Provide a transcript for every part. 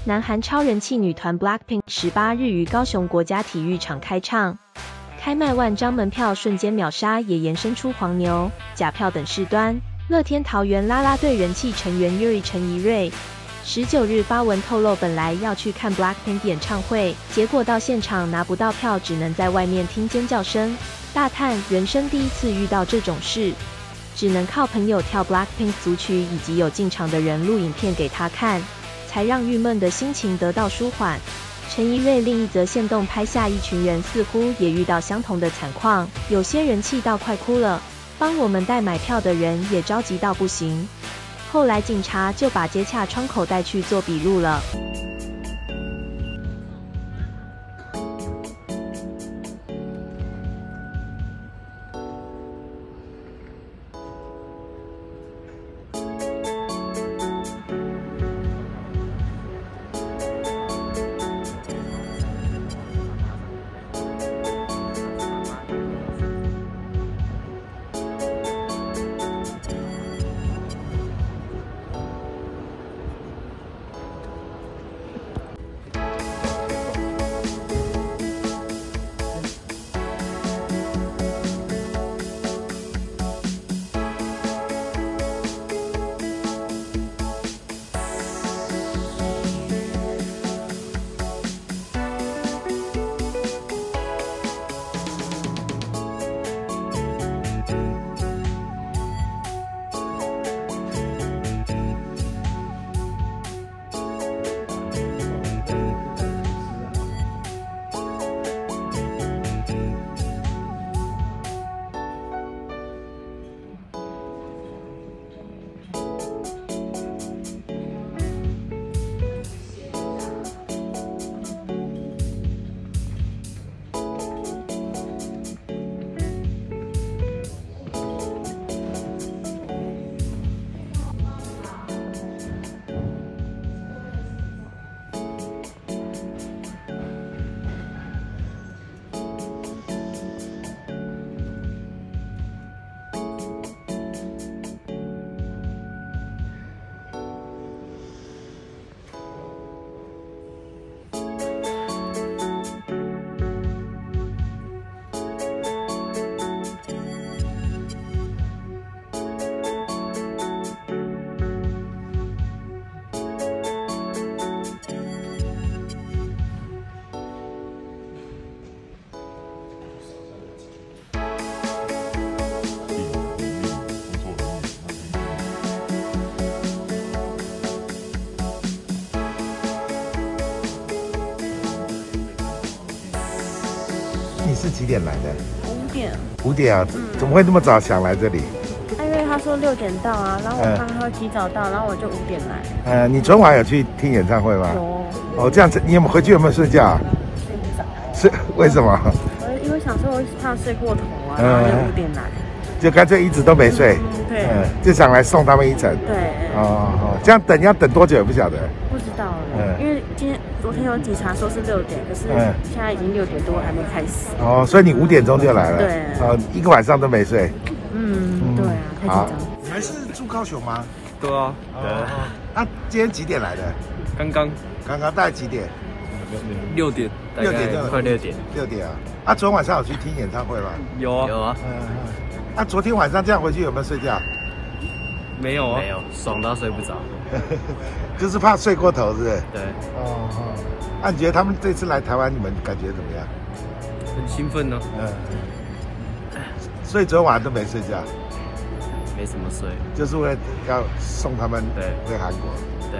南韩超人气女团 BLACKPINK 18日于高雄国家体育场开唱，开卖万张门票瞬间秒杀，也延伸出黄牛、假票等事端。乐天桃园啦啦队人气成员 Yuri 陈怡瑞19日发文透露，本来要去看 BLACKPINK 演唱会，结果到现场拿不到票，只能在外面听尖叫声。大叹人生第一次遇到这种事，只能靠朋友跳 BLACKPINK 组曲，以及有进场的人录影片给他看，才让郁闷的心情得到舒缓。陈怡瑞另一则限动拍下一群人似乎也遇到相同的惨况，有些人气到快哭了，帮我们代买票的人也着急到不行。后来警察就把接洽窗口带去做笔录了。 你是几点来的 5点。 5点啊？怎么会那么早想来这里？ 因为他说6点到啊，然后我怕他会提早到，然后我就5点来。 你昨晚有去听演唱会吗？ 有。 哦，这样子，你回去有没有睡觉？ 睡不着。 是为什么？ 因为想说我怕睡过头啊，然后就5点来。 就干脆一直都没睡。 对。 就想来送他们一程。 对。 哦，这样要等多久也不晓得。 不知道了。因为昨天有警察说是6点，可是现在已经6点多还没开始。 哦，所以你5点钟就来了。 对。 一个晚上都没睡。 对啊，太紧张。 你们是住高雄吗？ 对啊。 那今天几点来的？ 刚刚大概几点 ？6点，大概快6点。 6点啊！昨天晚上有去听演唱会吗？ 有啊。 那昨天晚上这样回去有没有睡觉？ 没有啊。没有，爽到睡不着。 就是怕睡过头，是不是？ 对。 那你觉得他们这次来台湾，你们感觉怎么样？ 很兴奋呢。 所以昨天晚上都没睡觉。 没什么睡。 就是为了要送他们回韩国。 对。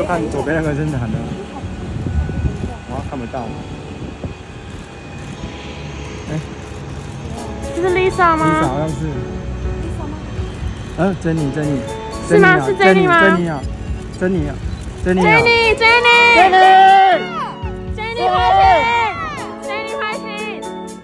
看左边那个是男的，哇，看不到。哎， 这是 Lisa 吗 ？Lisa 好像是。珍妮， 是吗？是 Jenny 吗？ 珍妮啊，Jenny ，Jenny 快醒！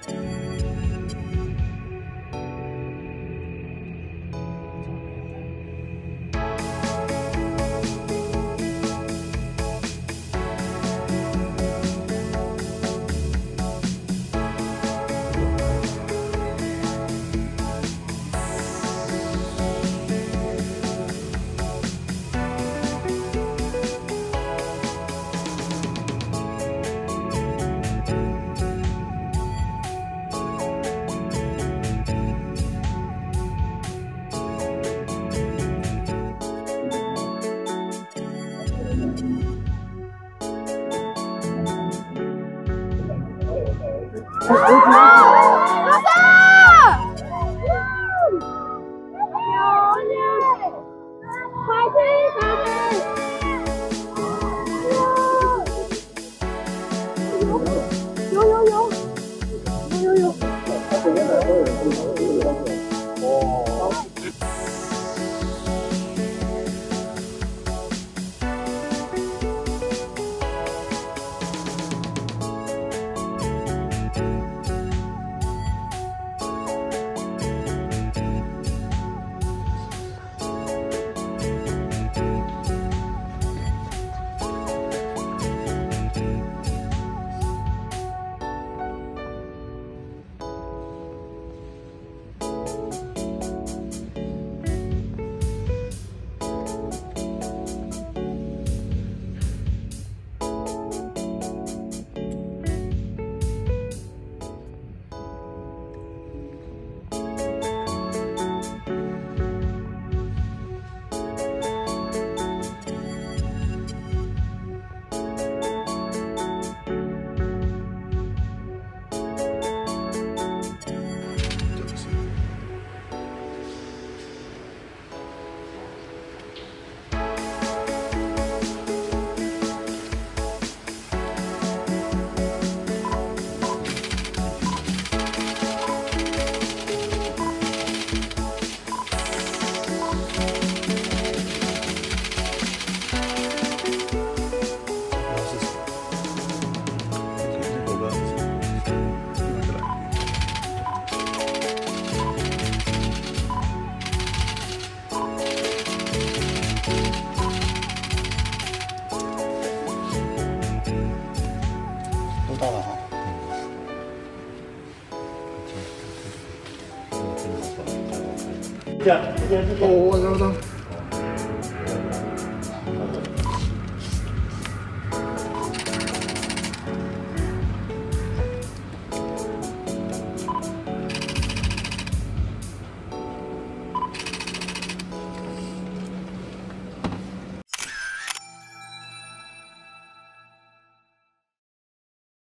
到了哈。这样，我